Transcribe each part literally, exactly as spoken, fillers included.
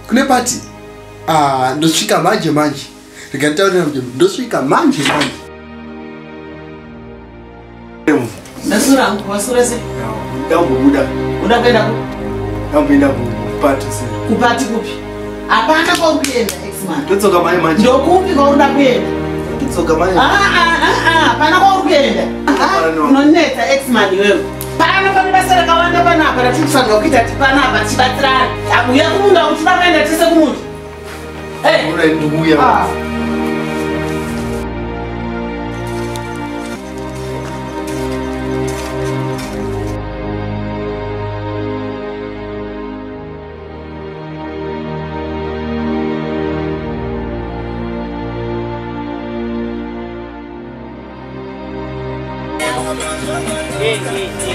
kune pati ah ndosvika manje manje rikataurira kuti ndosvika manje manje nasura wasura se ndambobuda uda kwenda ku ndamboenda kupati se kupati kupi apana kwa kuenda X-Man totsoka manje manje ndokupi kwa uda kuenda totsoka manje ah ah ah apana kwa kuenda unoneta X-Man wewe pana pana basara kawanda pana para tutsanga ukita tipana apa tibatsirana abuya kumunda utida kuenda tese kumuntu eh una ndubuya ah Hey, hey, hey,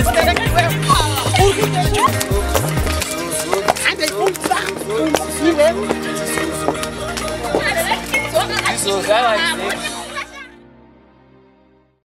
Isso, vai lá.